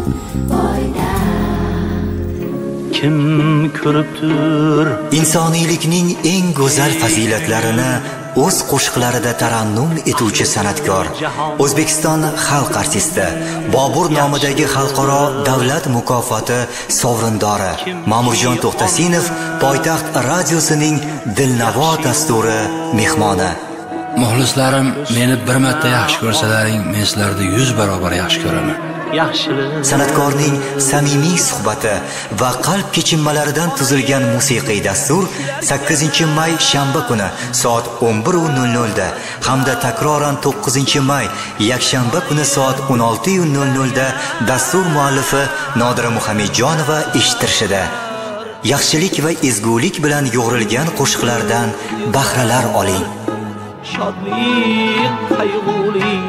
Kim ko'ribdir insoniylikning eng go'zal fazilatlarini o'z qo'shiqlarida tarannum etuvchi san'atkor, O'zbekiston xalq artisti, Bobur nomidagi xalqaro davlat mukofoti sovrindori Ma'murjon To'xtasinov poytaxt radiosining Dilnavo dasturi mehmoni. Muxlislarim meni bir marta yaxshi ko'rsalaring, men sizlarni 100 barobar yaxshi ko'raman. San'atkorning samimiy suhbati va qalb kechinmalaridan tuzilgan musiqiy dastur 8-may shanba kuni soat 11:00 da hamda takroran 9-may yakshanba kuni soat 16:00 da dastur muallifi Nodira Muhammadjonova eshittirishida. Yaxshilik va ezgulik bilan yo'g'rilgan qo'shiqlardan bahralar oling. Shodlik, qayg'ulik.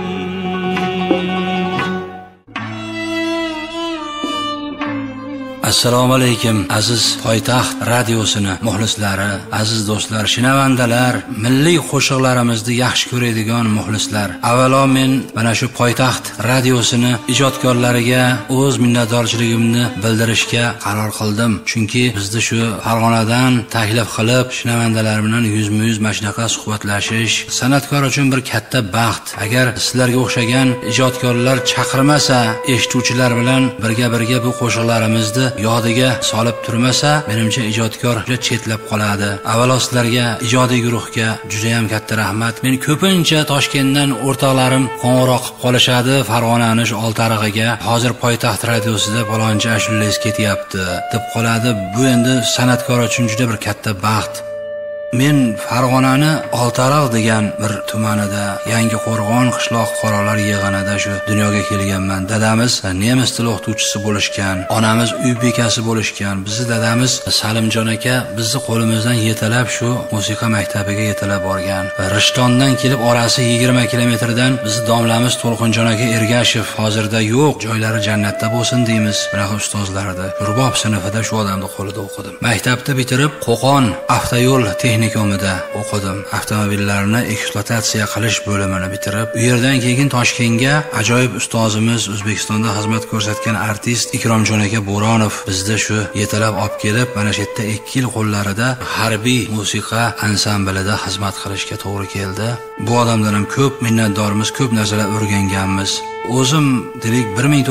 Assalomu alaykum aziz poytaxt radiosini muxlislari, aziz do'stlar, shinavandalar, milliy qo'shiqlarimizni yaxshi ko'radigan muxlislar. Avvalo men mana shu poytaxt radiosini ijodkorlariga o'z minnatdorchiligimni bildirishga qaror qildim. Chunki bizni shu Farg'onadan taklif qilib, shinavandalar bilan yuzma-yuz mashnaqa suhbatlashish san'atkor uchun bir katta baxt. Agar sizlarga o'xshagan ijodkorlar chaqirmasa, eshituvchilar bilan birga bu qo'shiqlarimizni yodiga solib turmasa, menimcha ijodkor juda chetlab qoladi. Avvalo sizlarga, ijodiy guruhga juda ham katta rahmat. Men ko'pincha Toshkentdan o'rtoqlarim qo'ng'iroq qilib qolishadi, Farg'onaning Oltiarig'iga hozir poytaxt radiosida falonchi ashulangiz ketyapti deb qoladi. Bu endi san'atkor uchun juda bir katta baxt. Men Farg'onani Oltiariq degan bir tumanida, Yangi Qo'rg'on qishloq fuqarolar yig'inida shu dunyoga kelganman. Dadamiz nemis tili o'qituvchisi bo'lishgan, onamiz uy bekasi bo'lishgan. Bizni dadamiz Salimjon aka bizni qo'limizdan yetalab shu musiqa maktabiga yetalab borgan. Rishtondan kelib orasi 20 kilometrdan bizni domlamiz To'lqinjon aka Ergashev hozirda yo'q, joylari jannatda bo'lsin deymiz. Bunaqa ustozlardi. Rubob sinfida shu odamning qo'lida o'qidim. Maktabni bitirib Qo'qon avtoyo'l texnikumida o'qidim. Avtomobillarni ekspluatatsiya qilish bo'limini bitirib, u yerdan keyin Toshkentga ajoyib ustozimiz, O'zbekistonda xizmat ko'rsatgan artist Ikromjon aka Bo'ronov bizni shu yetalab olib kelib, mana shu yerda 2 yil qo'llarida harbiy musiqa ansamblida xizmat qilishga to'g'ri keldi. Bu odamdan ham ko'p minnatdormiz, ko'p narsalar o'rganganmiz. O'zim delik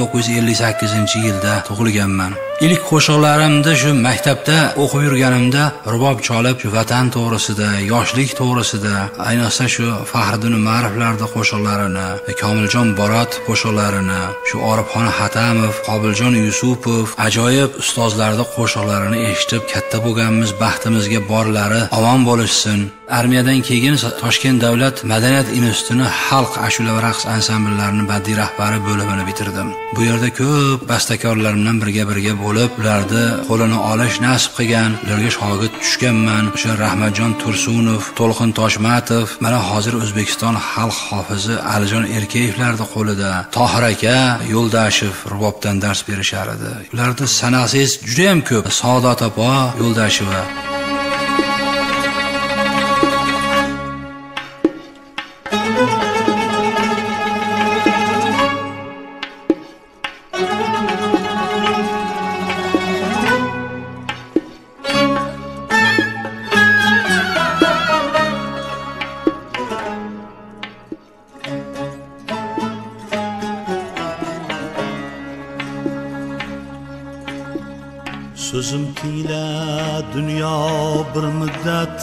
1958-yilda tug'ilganman. İlk qo'shiqlarimda shu maktabda o'qib yurganimda rubob cholib, shu vatan to'g'risida, yoshlik to'g'risida, ayniqsa shu Faxriddin Ma'riflarda qo'shiqlarini, Komiljon Borot qo'shiqlarini, shu Orifxon Hatamov, Qobiljon Yusupov ajoyib ustozlarning qo'shiqlarini eshitib katta bo'lganmiz. Baxtimizga borlari omon bo'lishsin. Armiyadan keyin Toshkent davlat madaniyat institutini xalq ashula va raqs ansamblarining badiiy rahbari bo'limini bitirdim. Bu yerda ko'p bastakorlar bilan birga bo'lib, ularni qo'lini olish nasib qilgan, ularga shogird tushganman. O'sha Rahmatjon Tursunov, To'lqin Toshmatov, mana hozir O'zbekiston xalq hofizi Alijon Erkeyevlarning qo'lida. Tohir aka Yo'ldashev rubobdan dars berishar edi. Ularda sanasiz juda ham ko'p. Saodat opa Yo'ldasheva. Sözüm tile dünya bir müddet,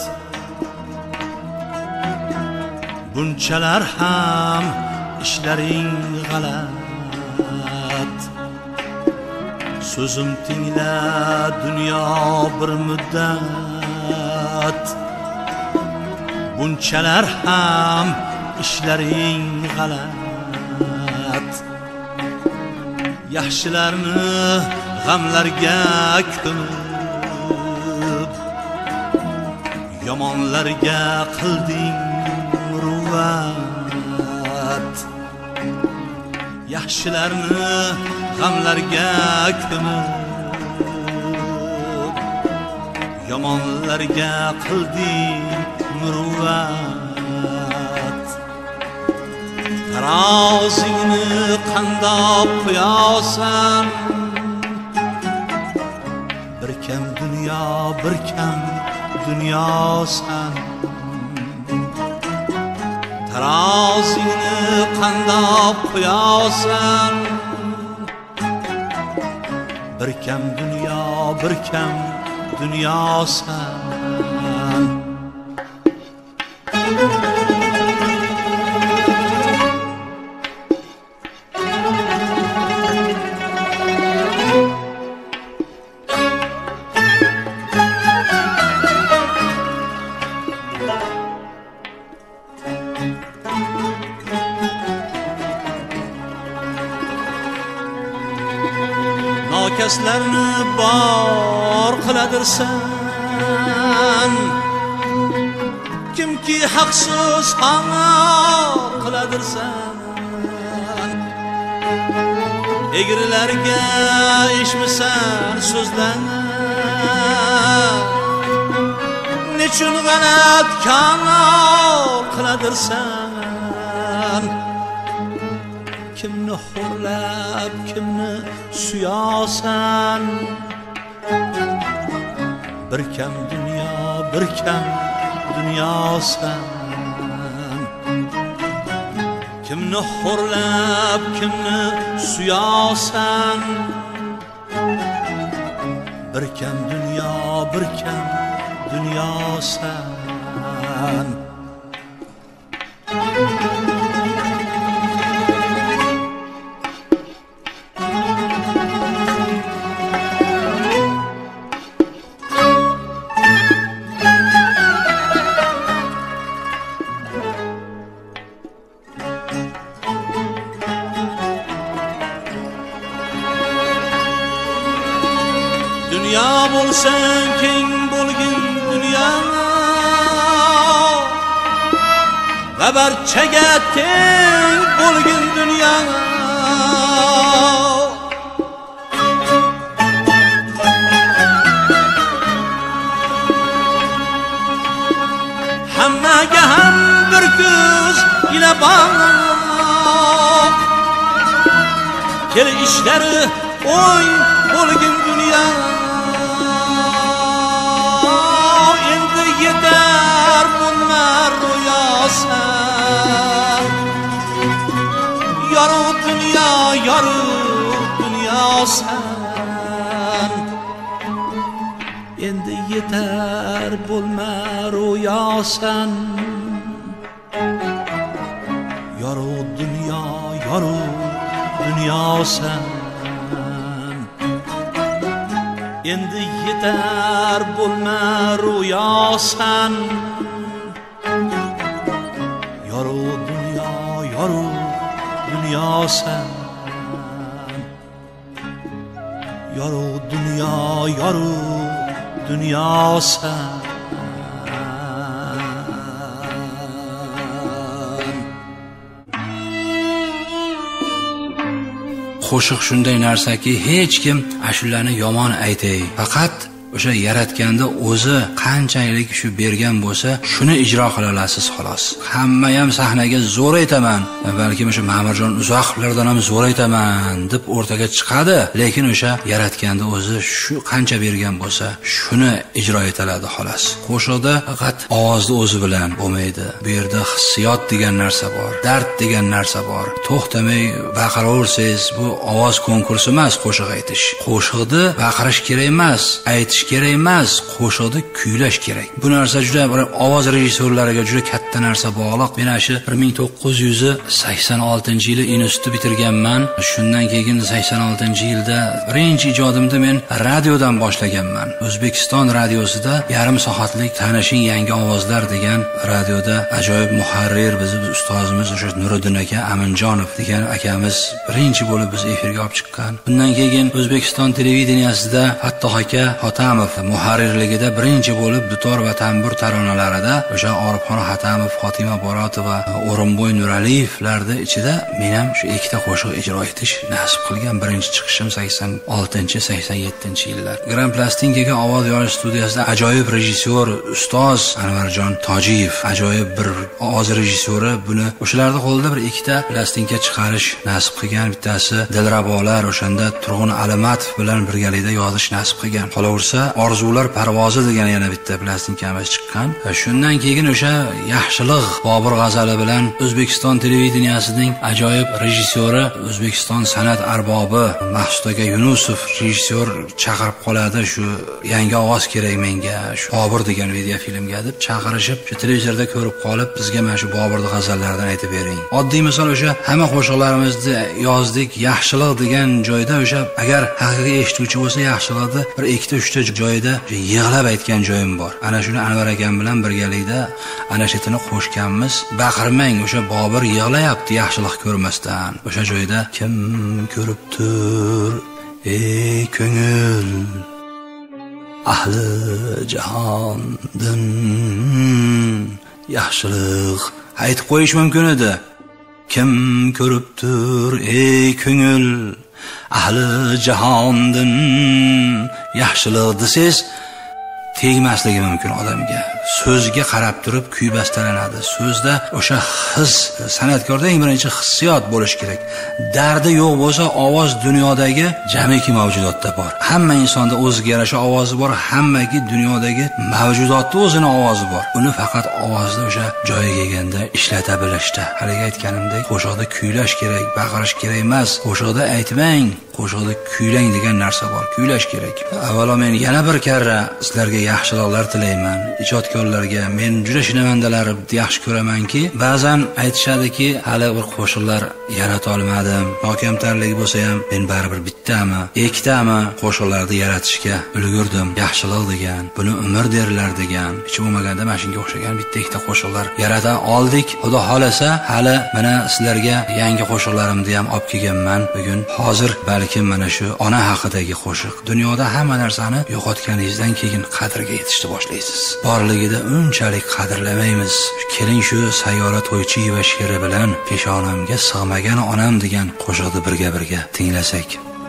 bunchalar ham ishlaring g'alat. Sözüm tile dünya bir müddet, bunchalar ham ishlaring g'alat. Yaxshilarni g'amlarga ko'mib, yomonlarga qilding muruvvat. Yaxshilarni g'amlarga ko'mib, yomonlarga qilding muruvvat. tarozingni qandoq qo'yasan? Bir kam dunyo, bir kam dunyosan. Tarozingni qandoq qo'yasan? Bir kam dunyo, bir kam dunyosan. Nokaslarni bor qiladirsan, kimki haqsiz qamar qiladirsan. Egrilarga eshmisan so'zlar, nechun g'alat kamol qiladirsan. Kimni xo'rlab, kimni suyasan? Bir kam dunyo, bir kam dunyosan. Kimni xo'rlab, kimni suyasan? Bir kam dunyo, bir kam dunyosan. Dünya bo'lsang keng bo'lgin dunyo, va barchaga teng bo'lgin dunyo. Hammaga ham bir ko'z ila baq, kel ishlari o'y bo'lgin dunyo. Yeter bunlar rüyasan, yarı dünyasan. Endi yeter bulma rüyasan, yarı dünyasan. Endi yeter bulma rüyasan, yarı dünyasan. Yarı dünyasan. Qo'shiq shunday narsaki, hech kim ashulani yomon aytay, faqat o'sha yaratganda o'zi qanchalik shu bergan bo'lsa, shuni ijro qila olasiz xolos. Hamma ham sahnaga zo'r aytaman, balki o'sha Ma'murjon Uzoqlardan ham zo'r aytaman deb o'rtaga chiqadi, lekin o'sha yaratganda o'zi shu qancha bergan bo'lsa, shuni ijro etiladi xolos. Qo'shiqda faqat ovozni o'zi bilan bo'lmaydi. Bu yerda hissiyot degan narsa bor, dard degan narsa bor. To'xtamay baqiraversangiz, bu ovoz konkursi emas qo'shiq aytish. Qo'shiqni baqirish kerak emas, aytish kerak emas, qo'shiqni kuylash kerak. Bu narsa juda ovoz rejissyorlariga juda katta narsa bog'liq. Men shu 1986-yili institutni bitirganman. Shundan keyin 86-yilda birinchi ijodimni men radiodan boshlaganman. O'zbekiston radiosida yarim soatlik Tanishing yangi ovozlar degan radioda ajoyib muharrir bizning ustozimiz o'sha Nuriddin aka Aminjonov degan akamiz birinchi bo'lib biz efirga olib chiqqan. Bundan keyin O'zbekiston televideniyasida Fattoh aka, Hotam Hatamov muharrirligida birinchi bo'lib dutor va tambur taronalarida o'sha Orifxon Hatamov, Fatima Borotova, O'rinboy Nuralayevlarda ichida men ham shu ikkita qo'shiq ijro etish nasib qilgan. Birinchi chiqishim 86-87 yillar. Grand plastinkaga ovoz yozish studiyasida ajoyib rejissyor ustoz Anvarjon Tojiyev, ajoyib bir ovoz rejissyori, buni o'shalarda qo'lida bir ikkita plastinka chiqarish nasib qilgan. Bittasi Dilrabolar, o'shanda Turg'un Alimatov bilan birgalikda yozish nasib qilgan. Qolaversa Orzular parvozi degan yana bitta plastinkamiz chiqqan. Va shundan keyin o'sha Yaxshilik Bobur g'azali bilan O'zbekiston televideniyasining ajoyib rejissyori, O'zbekiston san'at arbobi Maqsud aka Yunusov rejissyor chaqirib qoladi, shu yangi ovoz kerak menga, shu Bobur degan video filmga deb chaqirishib, shu televizorda ko'rib qolib, bizga mana shu Boburning g'azallaridan aytib bering. Oddiy misol, o'sha hamma qo'shiqlarimizni yozdik, Yaxshilik degan joyda o'sha agar haqiqiy eshituvchi bo'lsa, Yaxshilikni bir ikkita uchta joyida yig'lab aytgan joyim bor. Ana shuni Anvar akam bilan birgalikda ana shetini qo'shganmiz. Baqirmang, o'sha Bobur yig'layapti Yaxshilik ko'rmasdan. O'sha joyda kim ko'ribdir ey ko'ngil ahli jahondin yaxshilik aytib qo'yish mumkin edi. Kim ko'ribdir ey ko'ngil ahli jahondin yaxshilik desiz tegmasligi mumkin odamga. So'zga qarab turib kuy bastalanadi. So'zda o'sha his, san'atkorda eng birinchi hissiyot bo'lish kerak. Dardi yo'q bo'lsa, ovoz dunyodagi jamiki mavjudotda bor. Hamma insonda o'ziga yarasha ovozi bor, hammaki dunyodagi mavjudotda o'zini ovozi bor. Uni faqat ovozda o'sha joyiga kelganda ishlata bilishda. Haliga aytganimdek, qo'shiqda kuylash kerak, baqirish kerak emas. Qo'shiqda aytmang, qo'shiqda kuylang degan narsa bor. Kuylash kerak. Avvalo men yana bir karra sizlarga yaxshiliklar tilayman. Ijodkorlarga men juda shinavandalar yaxshi ko'ramanki, ba'zan aytishadiki, hali bir qo'shiqlar yarata olmadim. Nokamtarlik bo'lsa ham men baribir bittami, ikkitami qo'shiqlarni yaratishga ulgurdim. Yaxshilik degan, buni umr derlar degan. Hech bo'lmaganda mana shunga o'xshagan bitta ikkita qo'shiqlar yarata oldik. Xudo xolasa, hali mana sizlarga yangi qo'shiqlarimni ham olib kelganman. Bugun hozir balkim mana shu ona haqidagi qo'shiq. Dunyoda hamma narsani yo'qotganingizdan keyin qadriga yetishni boshlaysiz. Borligida unchalik qadrlamaymiz. Keling shu sayyora to'ychi va she'ri bilan peshonamga sig'magan onam degan qo'shiqni birga tinglasak.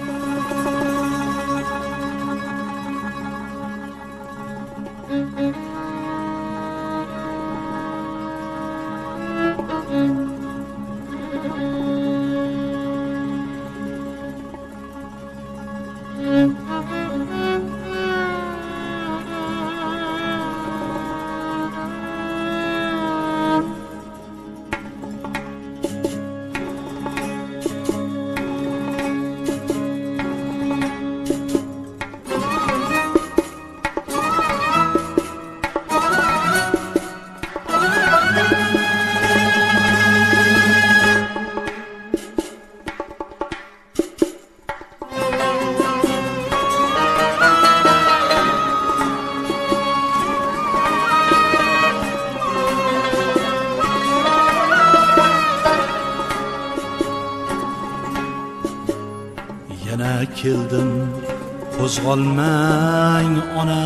keldim qo'zg'olmang ona,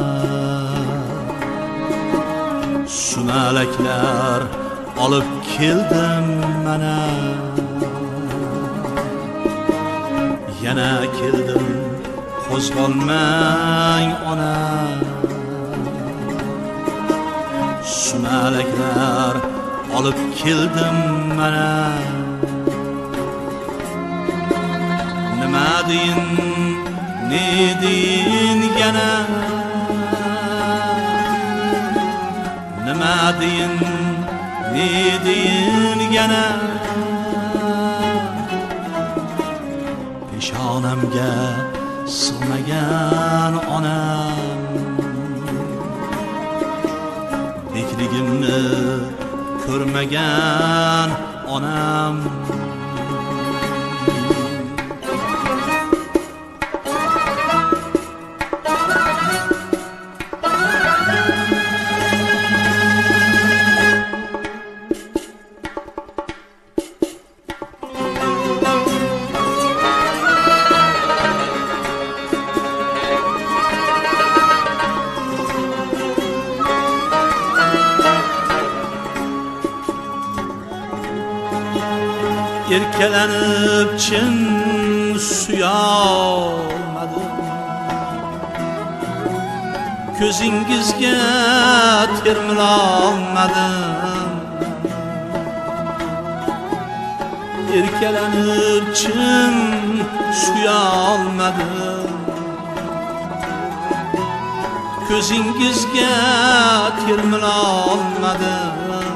sumalaklar olib keldim mana, yana keldim qo'zg'olmang ona, sumalaklar olib keldim mana. Nima deyin, ne deyin yana, nima deyin, ne deyin yana, peshonamga sig'magan onam, bekligimni ko'rmagan onam. erkalanib chin suyolmadim. Ko'zingizga termilolmadim. Erkalanib chin suyolmadim. Ko'zingizga termilolmadim.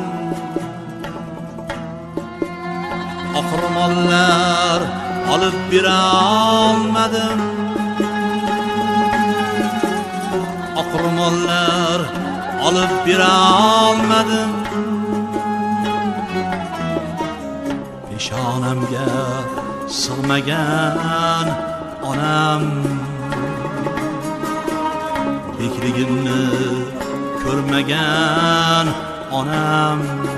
Oqro'mollar olib bera olmadim. Oqro'mollar olib bera olmadim. Peshonamga sig'magan onam, bekligimni ko'rmagan onam.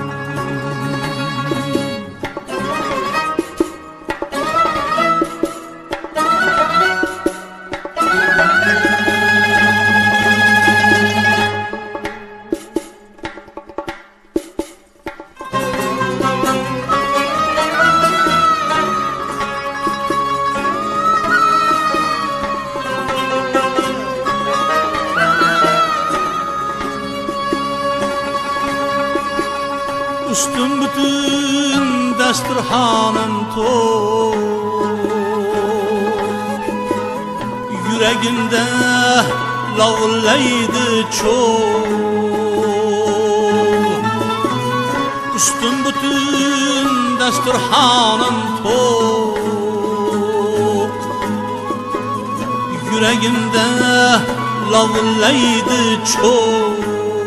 Üstüm bütün dasturxonim to'q, yuragimda lovullaydi cho'g. Üstüm bütün dasturxonim to'q, yuragimda lovullaydi cho'g.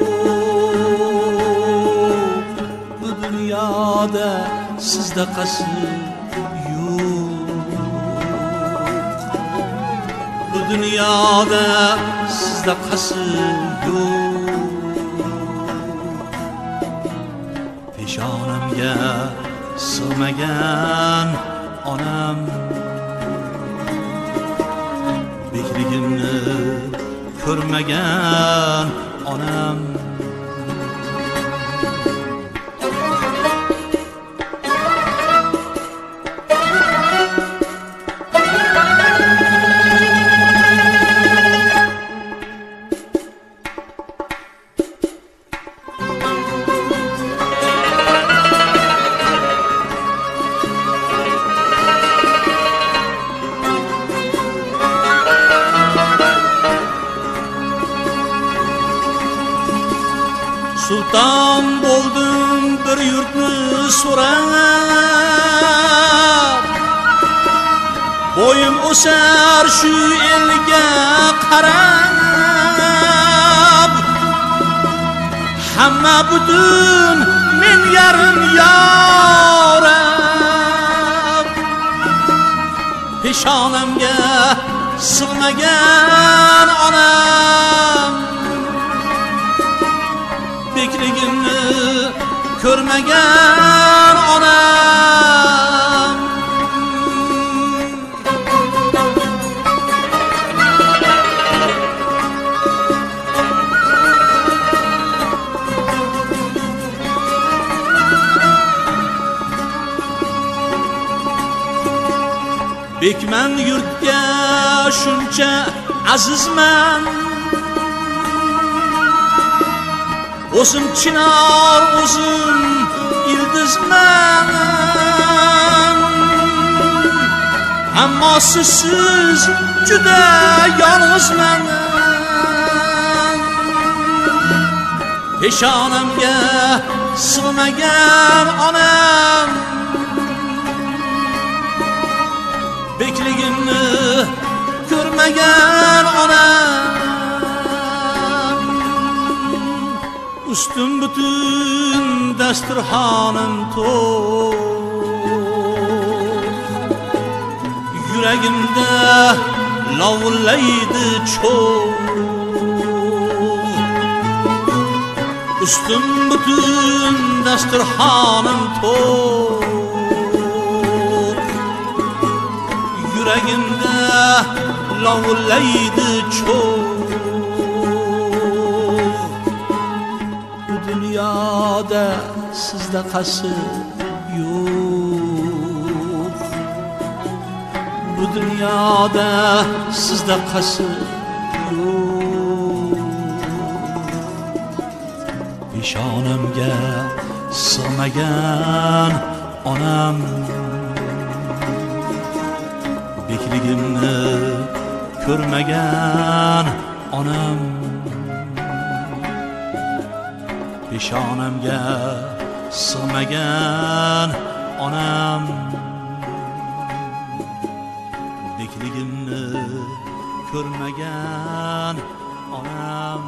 Dünyada sizde qasi yo'q. Bu dünyada sizde qasi yo'q. Peshonamga sig'magan onam, bekligimni ko'rmagan onam. Sultan boldum bir yurtni so'rab, boyim o'sar shu elga qarab. Hamma butun men yarim yorab, peshonamga sig'magan onam, bekligimni ko'rmagan onam. Bekman yurtga shuncha azizman, o'zim chinor, o'zim ildizman. Ammo sizsiz juda yolg'izman. Peshonamga sig'magan onam, bekligimni ko'rmagan onam. Üstüm bütün dasturxonim to'q, yuragimda lovullaydi cho'g. Üstüm bütün dasturxonim to'q, yuragimda lovullaydi cho'g. Dünyada sizde qasi yo'q. dunyoda sizda qasr peshonamga sig'magan onam bekligimni ko'rmagan onam peshonamga sig'magan onam bekligimni ko'rmagan onam.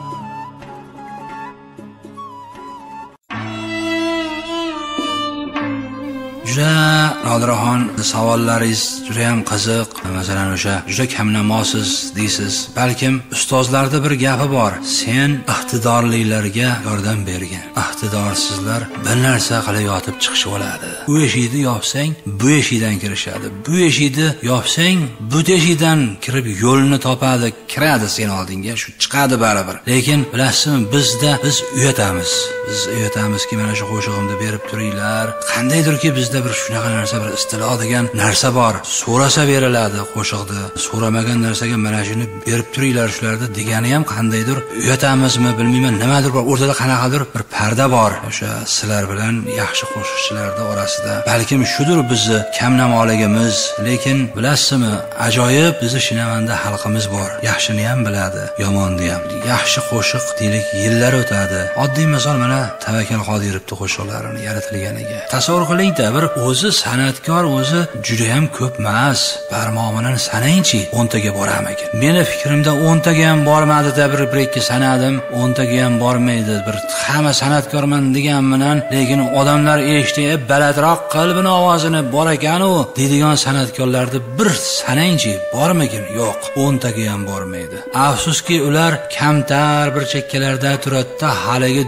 Juda Nodiraxon, savollaringiz juda ham qiziq. Masalan, o'sha juda kamnamosiz deysiz. Balkim ustozlarda bir gapi bor. Sen iqtidorlilarga yordam bergin. Iqtidorsizlar bir narsa qilib yotib chiqishib oladi. Bu eshikni yopsang, bu eshikdan kirishadi. Bu eshikni yopsang, bu eshikdan kirib yo'lni topadi, kiradi sen oldinga, shu chiqadi baribir. Lekin bilasizmi, biz uyatamiz. Biz uyatamizki, mana shu qo'shig'imni berib turinglar. Qandaydirki bizda bir shunaqa narsa, bir istilo degan narsa bor. So'rasa beriladi qo'shiqni. So'ramagan narsaga mana shuni berib turinglar shularda degani ham qandaydir uyatamizmi, bilmayman, nimadir bor. O'rtada qanaqadir bir parda bor. O'sha sizlar bilan yaxshi qo'shiqchilarning orasida. Balkim shudir bizni kamnamoligimiz. Lekin bilasizmi, ajoyib bizni Shinavanda xalqimiz bor. Yaxshini ham biladi, yomonni ham. Yaxshi qo'shiq deylik yillar o'tadi. Oddiy misol mana Tavakkal Qodirovning qo'shiqlarini yaratilganiga. Tasavvur qiling-da, bir o'zi san'atkor o'zi juda ham ko'p emas. Barmog'idan sanaychi 10 taga boramikin. Meni fikrimda 10 taga ham bormadi-da, bir ikki sanadim, 10 taga ham bormaydi. Bir hamma san'atkorman degan bilan, lekin odamlar eshitib balandroq qalbini ovozini bor ekan-u deydigan san'atkorlarni bir sanaychi bormikin? Yo'q, 10 taga ham bormaydi. Afsuski ular kamtar bir chekkalarda turadi-da, haligi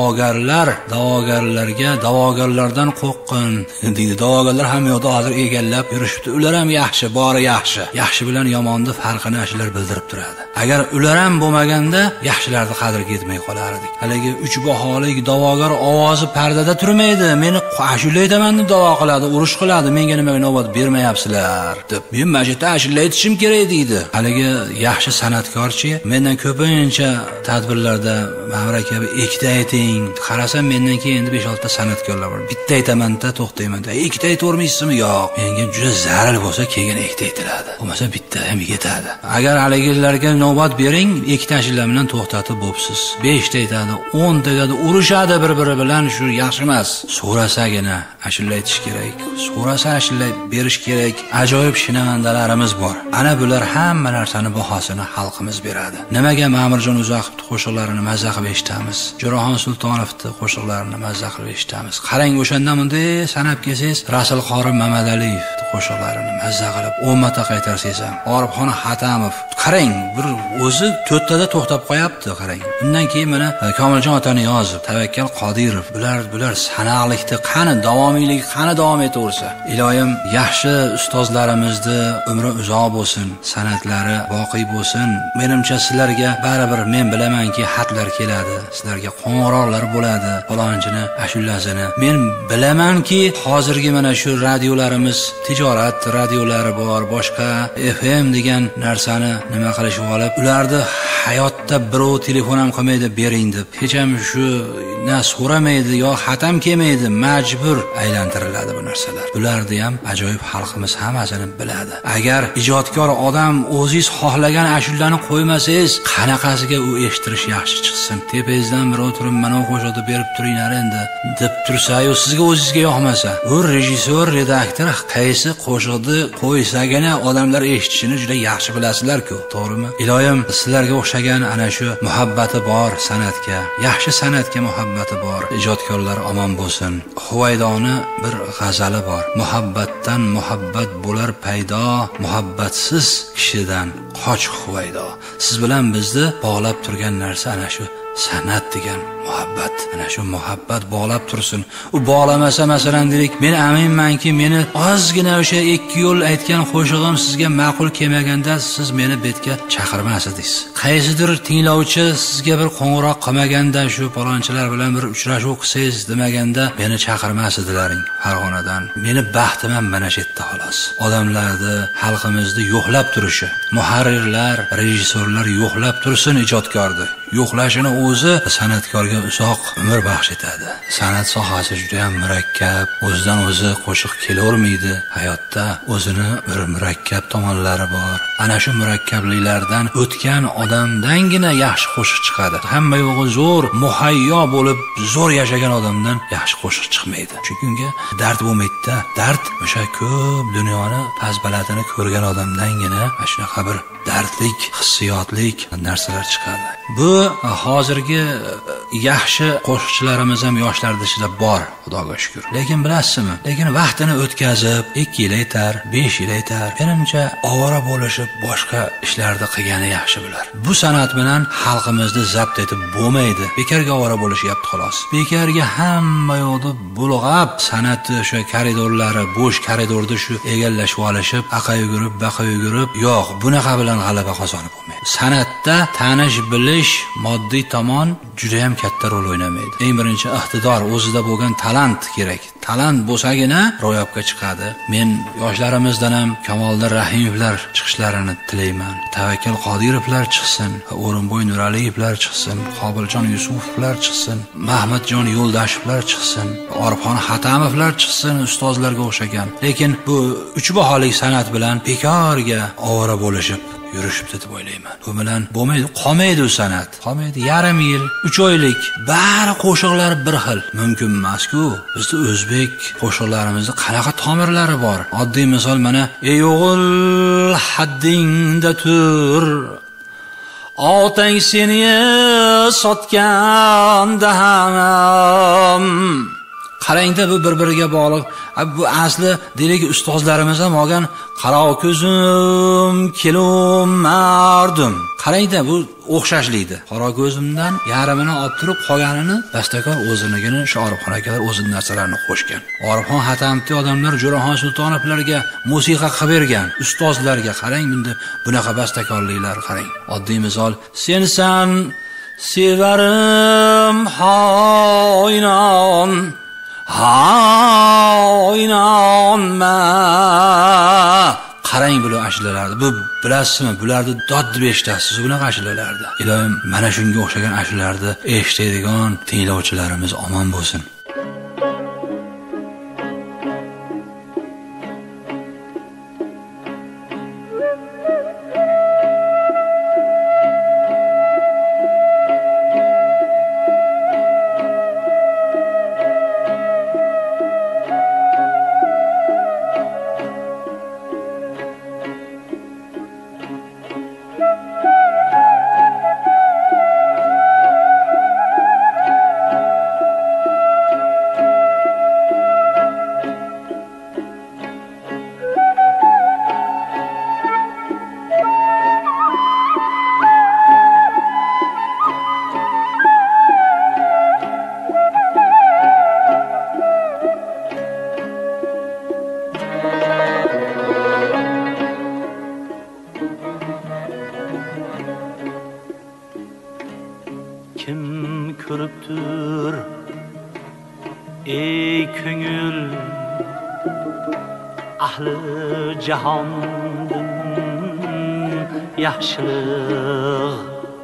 da'vogarlardan qo'rqqin deydi. Da'vogarlar ham yo'qda hozir egallab yurishibdi. Ular ham yaxshi, bori yaxshi. Yaxshi bilan yomonni farqini ashlar bildirib turadi. Agar ular ham bo'lmaganda yaxshilarning qadriga yetmay qolar edik. Haligi uch baholik da'vogar ovozi pardada turmaydi. Meni ashula aytaman deb da'vo qiladi, urush qiladi. Menga nimaga navbat bermayapsizlar deb. Men majlisda ashula aytishim kerak deydi. Haligi yaxshi san'atkorchi mendan ko'pincha tadbirlarda Ma'mur aka ikkita ayting. Qarasam mendan keyin endi 5-6 ta san'atkorlar bor. Bitta aytaman-da, to'xtayman-da. Ikkita aytavermaysizmi? Yo'q. Menga juda zaril bo'lsa keyin ikkita aytiladi. Bo'lmasa bitta ham yetadi. Agar haligilarga navbat bering, ikkita ashula bilan to'xtatib bo'psiz. 5 ta aytadi, 10 ta aytadi, urushadi bir-biri bilan, shu yaxshi emas. So'rasagina ashula aytish kerak. So'rasa ashula berish kerak. Ajoyib shinavandalarimiz bor. Ana bular hamma narsani bahosini xalqimiz beradi. Nimaga Ma'murjon Uzoqovning qo'shiqlarini mazza qilib eshitamiz? Jurahon Sultonovning qo'shiqlarini mazza qilib eshitamiz. Qarang, o'shandan bunday sanab kelsangiz, Rasul Qori Mamadaliyev qo'shiqlarini mazza qilib 10 marta qaytarsangiz ham, Orifxon Hatamov, qarang, bir o'zi 4 tada to'xtab qo'yapti, qarang. Undan keyin mana Komiljon Otaniyozov, Tavakkal Qodirov, bular sanaqlikda qani davomiylik, qani davom etaversa. Iloyim yaxshi ustozlarimizni umri uzoq bo'lsin, san'atlari boqiy bo'lsin. Menimcha sizlarga baribir men bilamanki xatlar keladi, sizlarga qo'ng'iroqlar bo'ladi, falonchini ashulasini. Men bilamanki hozirgi mana shu radiolarimiz, tijorat radiolari bor, boshqa FM degan narsani nima qilishib olib, ularni hayotda birov telefon ham qilmaydi bering deb, hech ham shu na so'ramaydi yo xatam kelmaydi, majbur aylantiriladi bu narsalar. Bularni ham ajoyib xalqimiz hammasini biladi. Agar ijodkor odam o'zingiz xohlagan ashulani qo'ymasangiz, qanaqasiga u eshittirish yaxshi chiqsin? Tepangizdan birov turib, mana bu qo'shiqni berib turinglar endi deb tursa-yu, sizga o'zingizga yoqmasa, u rejissyor, redaktor qaysi qo'shiqni qo'ysagina odamlar eshitishini juda yaxshi bilasizlar-ku, to'g'rimi? Iloyim sizlarga o'xshagan ana shu muhabbati bor san'atga, yaxshi san'atga muhabbati bor ijodkorlar omon bo'lsin. Huvaydoni bir g'azali bor. Muhabbatdan muhabbat bo'lar paydo, muhabbatsiz kishidan qoch Huvaydo. Siz bilan bizni bog'lab turgan narsa ana shu san'at degan muhabbat, ana shu muhabbat bog'lab tursin. U bog'lamasa, masalan deylik, men aminmanki, meni ozgina o'sha 2 yo'l aytgan qo'shig'im sizga ma'qul kelmaganda siz meni betga chaqirmas edingiz. Qaysidir tinglovchi sizga bir qo'ng'iroq qilmaganda, shu palonchilar bilan bir uchrashuv qilsangiz demaganda meni chaqirmas edilaring Farg'onadan. Meni baxtim ham mana shu yerda xolos. Odamlarni, xalqimizni yo'qlab turishi, muharrirlar, rejissyorlar yo'qlab tursin ijodkorni. Yo'qlashini o'zi san'atkorga uzoq umr baxsh etadi. San'at sohasi juda ham murakkab, o'zidan o'zi qo'shiq kelavermaydi. Hayotda o'zini bir murakkab tomonlari bor. Ana shu murakkabliklardan o'tgan odamdangina yaxshi qo'shiq chiqadi. Hamma yo'g'i zo'r, muhayyo bo'lib, zo'r yashagan odamdan yaxshi qo'shiq chiqmaydi. Chunki unga dard bo'lmaydi-da. Dard o'sha ko'p dunyoni past-balandini ko'rgan odamdangina shunaqa bir dardlik, hissiyotlik narsalar chiqadi. Bu hozirgi yaxshi qo'shiqchilarimiz ham yoshlar ichida bor, Xudoga shukr. Lekin bilasizmi? Lekin vaqtini o'tkazib, 2 yil aytar, 5 yil aytar, menimcha ovora bo'lishib, boshqa ishlarda qilgani yaxshi bular. Bu san'at bilan xalqimizni zabt etib bo'lmaydi. Bekarga ovora bo'lishyapti xolos. Bekarga hamma yo'lda bulg'ab, san'atni o'sha koridorlari, bo'sh koridorda shu egallashib olishib, aqa yugurib, baqa yugurib, yo'q, bunaqa bilan g'alaba qozonib bo'lmaydi. San'atda tanish bilish, moddiy tomon juda ham katta rol o'ynamaydi. Eng birinchi iqtidor, o'zida bo'lgan talant kerak. Talant bo'lsagina ro'yobga chiqadi. Men yoshlarimizdan ham Kamoliddin Rahimovlar chiqishlarini tilayman. Tavakkal Qodirovlar chiqsin, O'rinboy Nuraliyevlar chiqsin, Qobiljon Yusufovlar chiqsin, Mahmadjon Yo'ldashevlar chiqsin, Orifxon Xatamovlar chiqsin, ustozlarga o'xshagan. Lekin bu uch baholik san'at bilan bekorga ovora bo'lishib yurishibdi deb o'ylayman. Bu bilan bo'lmaydi, qolmaydi u san'at. Qolmaydi, yarim yil, 3 oylik bari qo'shiqlar bir xil. Mumkin emas-ku. Bizda o'zbek qo'shiqlarimizda qanaqa tomirlari bor. Oddiy misol mana ey o'g'il haddingda tur, otang seni sotganda ham. Qarangda bu bir-biriga bog'liq. Bu asli deylik ustozlarimiz ham olgan qaro ko'zim kelum mardim. Qarangda bu o'xshashlikdi. Qaro ko'zimdan yarimini olib turib qolganini bastakor o'zinigini shu Orifxon akalar o'zining narsalarini qo'shgan. Orifxon Xatamovni odamlar Jo'raxon Sultonovlarga musiqa qilib bergan. Ustozlarga qarang, bunda bunaqa bastakorliklar qarang. Oddiy misol, sensan sevarim hoynon haynonma. Qarang bular ashulalarni. Bu bilasizmi? Bularni dod deb eshitasiz bunaqa ashulalarni. Iloyim, mana shunga o'xshagan ashulalarni eshitadigan tinglovchilarimiz omon bo'lsin. Kim ko'ribdir ey ko'ngil ahli jahondan yaxshilik,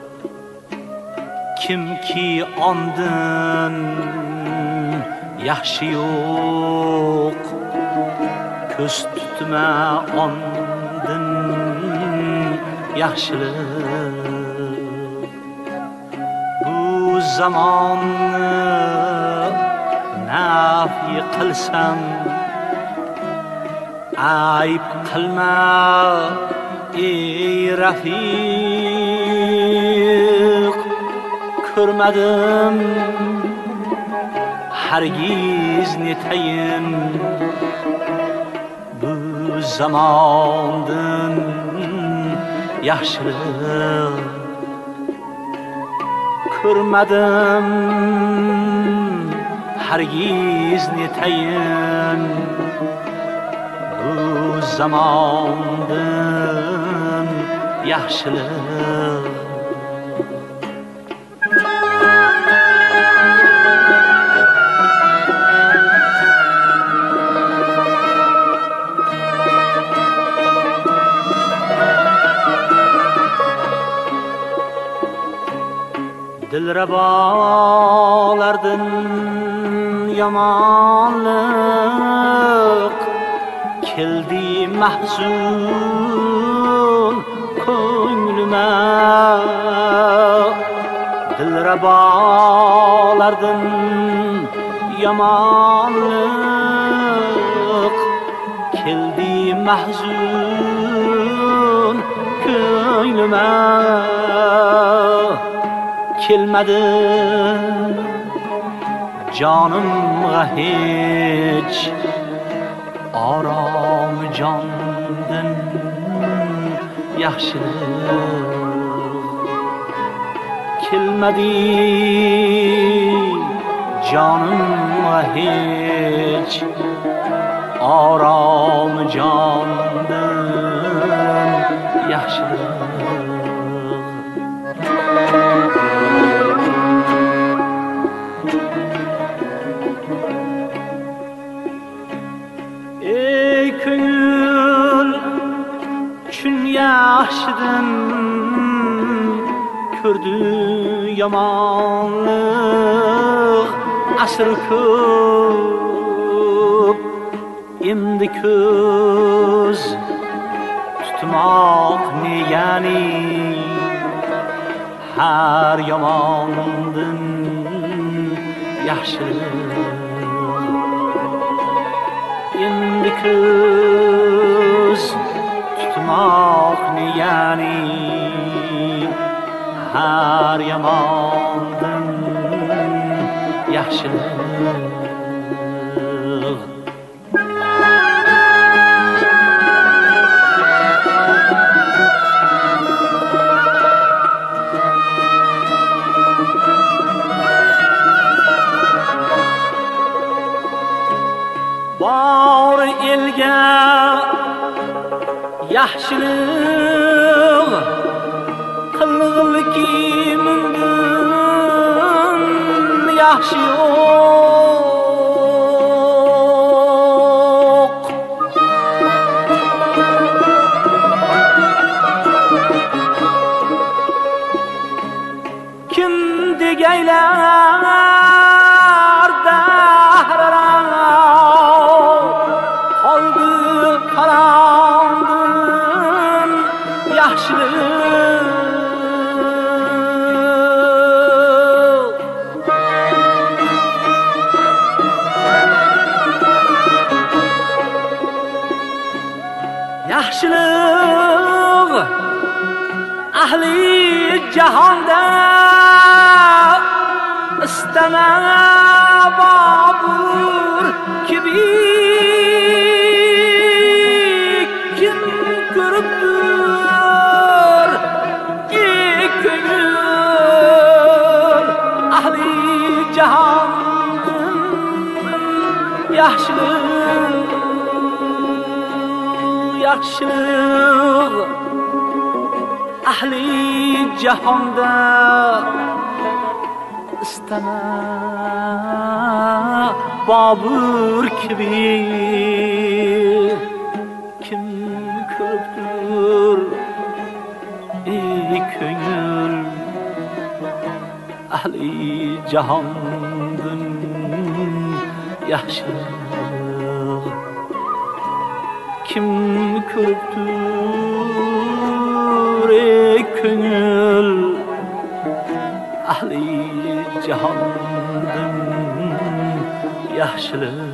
kimki ondan yaxshi yo'q, ko'z tutma ondan yaxshilik. Zamonni nafi qilsam ayb qilma ey rafiq. Ko'rmadim hargiz netayin bu zamondan yaxshilik. ko'rmadim hargiz netayin bu zamondan yaxshilik. Dilrabolardan yomonlik keldi mahzun ko'nglima. Dilrabolardan yomonlik keldi mahzun ko'nglima. Kelmadi jonimga hech orom jondan yaxshilik. Kelmadi jonimga hech orom jondan yaxshilik. Yaxshidan ko'rdi yomonlik asr ko'p. Endi ko'z tutmoq negani har yomondan yaxshilik. Endi ko'z tutmoq niyani har yomondan yaxshilik. Bor elga yaxshilik qilg'ilki bundan yaxshi yo'q. Kim degaylar dahrarao qoldi qarondin yaxshilik. Yaxshilik ahli jahonda istama Bobur kibi. Kim ko'ribdir ey ko'ngil ahli jahondan yaxshilik. Yaxshilik ahli jahonda istama Bobur kibi. Kim ko'ribdir ey ko'ngil ahli jahondan yaxshilik. Kim ko'ribdir ey ko'ngil ahli jahondan yaxshilik.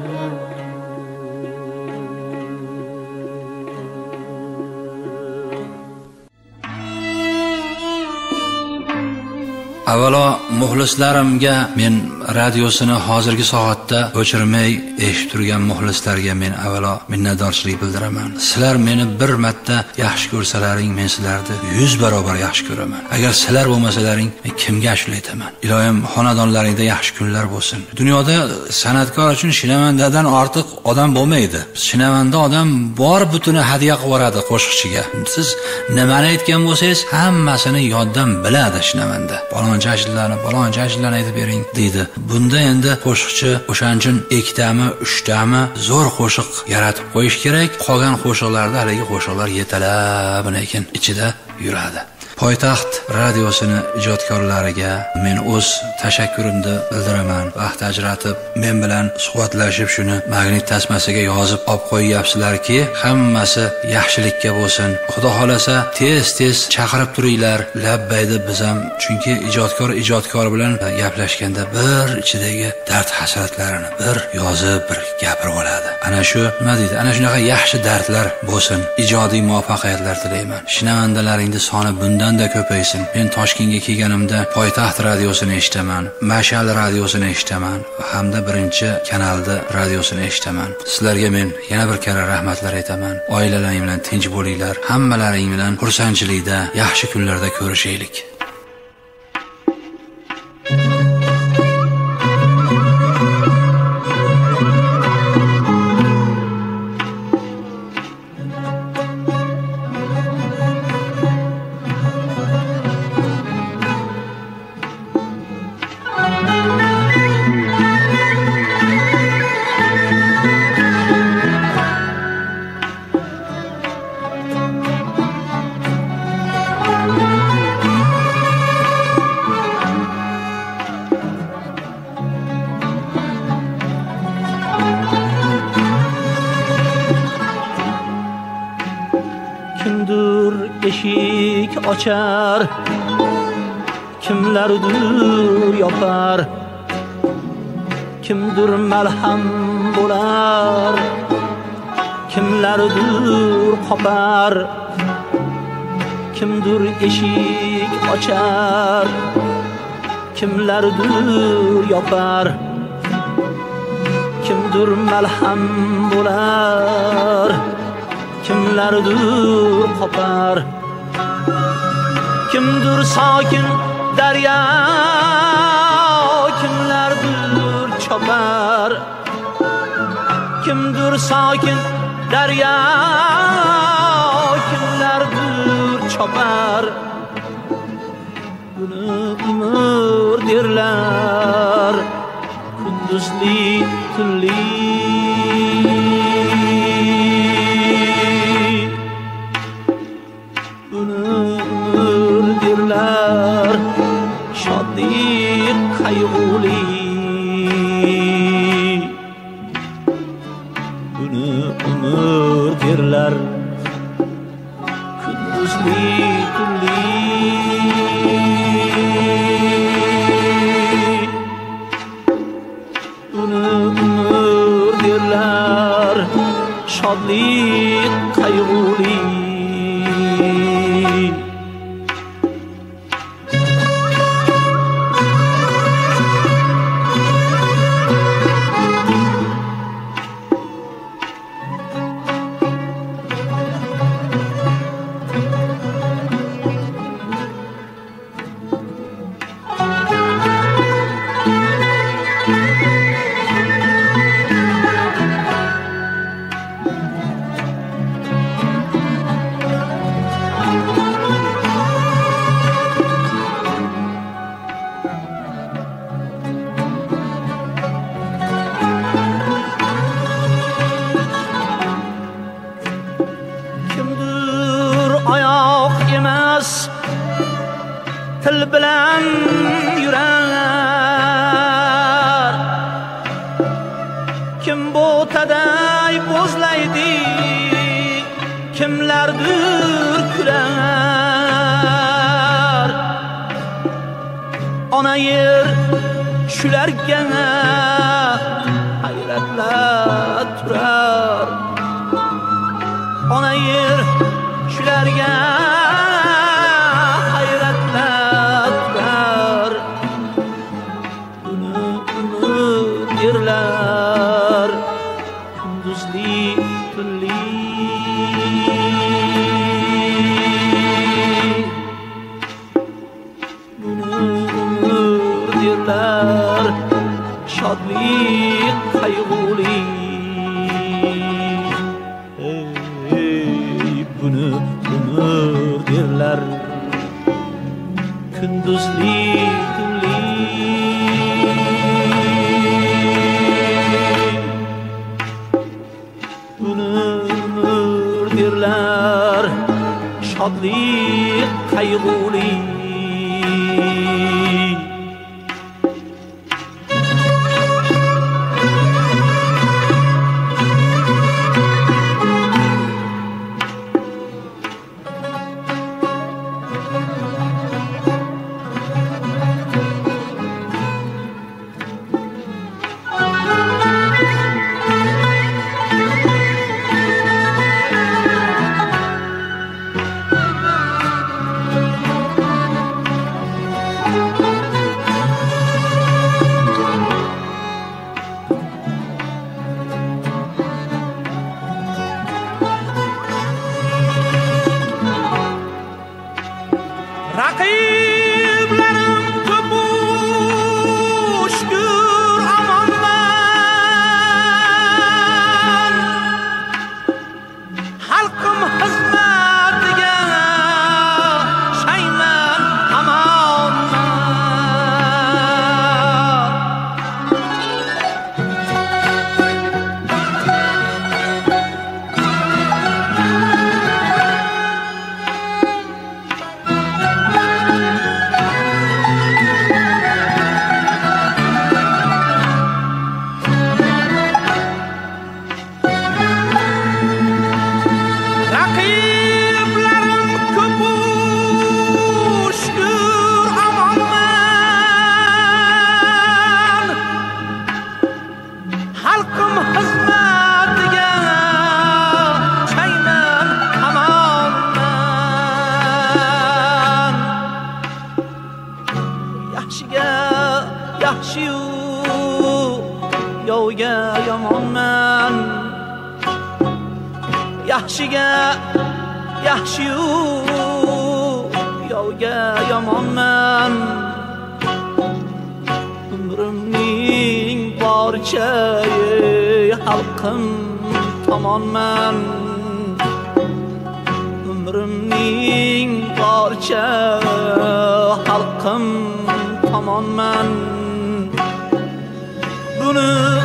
Avvalo muxlislarimga men radiosini hozirgi soat soatda o'chirmay eshitib turgan muxlislarga men avvalo minnatdorchilik bildiraman. Sizlar meni bir marta yaxshi ko'rsalaring, men sizlarni 100 barobar yaxshi ko'raman. Agar sizlar bo'lmasalaring, men kimga ashula aytaman? Ilohim xonadonlaringda yaxshi kunlar bo'lsin. Dunyoda san'atkor uchun shinavandadan ortiq odam bo'lmaydi. Shinavanda odam bor butuni hadya qilib yuboradi qo'shiqchiga. Siz nimani aytgan bo'lsangiz, hammasini yoddan biladi shinavanda. Palonchi ashulani aytib bering deydi. Bunda endi qo'shiqchi o'shanchin ikkitami, uchtami zo'r qo'shiq yaratib qo'yish kerak. Qolgan qo'shiqlarda haligi qo'shiqlar yetalab lekin ichida yuradi. Poytaxt radiosini ijodkorlariga men o'z tashakkurimni bildiraman. Vaqt ajratib men bilan suhbatlashib shuni magnit tasmasiga yozib olib qo'yyapsizlarki, hammasi yaxshilikka bo'lsin. Xudo xolasa tez chaqirib turinglar. Labbaydi biz ham, chunki ijodkor bilan gaplashganda bir ichidagi dard hasratlarini bir yozib, bir gapirib oladi. Ana shu nima deydi? Ana shunaqa yaxshi dardlar bo'lsin. Ijodiy muvaffaqiyatlar tilayman. Shinavandalaringning soni bundan da ko'paysin. Men Toshkentga kelganimda Poytaxt radiosini eshitaman, Mashal radiosini eshitaman hamda birinchi kanalda radiosini eshitaman. Sizlarga men yana bir karra rahmatlar aytaman. Oilalaring bilan tinch bo'linglar. Hammalaring bilan xursandchilikda, yaxshi kunlarda ko'rishaylik. Eshik ochar, kimlardir yopar, kimdir malham bo'lar, kimlardir qopar, kimdir eshik ochar, kimlardir yopar, kimdir malham bo'lar, kimlardir qopar, kimdir sokin daryo, kimlardir chopar, kimdir sokin daryo, kimlardir chopar. Buni umr derlar, kunduzli tunli. Shodlik qayg'uli, buni umr derlar, kunduzli tunli. Buni umr derlar, shodlik qayg'uli. Til bilan yurar, kim bo'taday bo'zlaydi, kimlardir kular. Ona yer shularga hayratlar turar, ona yer shularga hayratlar turar. Buni umr derlar, derler gündüzli tunli ömür derler şadli kayguli Rakiblerim köpüştür aman ben halkım hizmetine şeymen aman Rakiblerim köpüştür aman ben halkım hizmetine şeymen aman ben yaxshiga yaxshi-yu yovga yomonman yaxshiga yaxshi-yu yovga yomonman umrimning barcha xalqim tomonman umrimning barcha xalqim tomonman buni